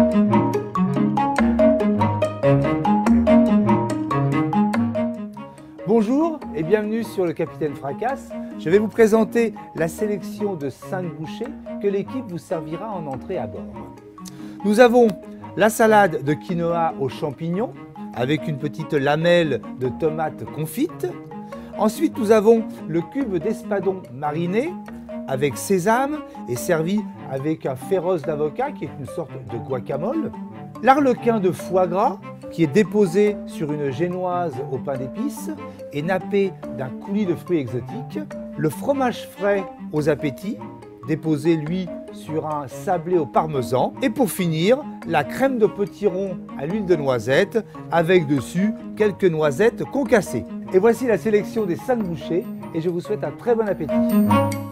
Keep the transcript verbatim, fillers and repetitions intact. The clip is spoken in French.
Bonjour et bienvenue sur le Capitaine Fracasse. Je vais vous présenter la sélection de cinq bouchées que l'équipe vous servira en entrée à bord. Nous avons la salade de quinoa aux champignons avec une petite lamelle de tomates confites. Ensuite, nous avons le cube d'espadon mariné avec sésame et servi avec un féroce d'avocat qui est une sorte de guacamole. L'arlequin de foie gras qui est déposé sur une génoise au pain d'épices et nappé d'un coulis de fruits exotiques. Le fromage frais aux appétits, déposé lui sur un sablé au parmesan. Et pour finir, la crème de potiron à l'huile de noisette avec dessus quelques noisettes concassées. Et voici la sélection des cinq bouchées et je vous souhaite un très bon appétit.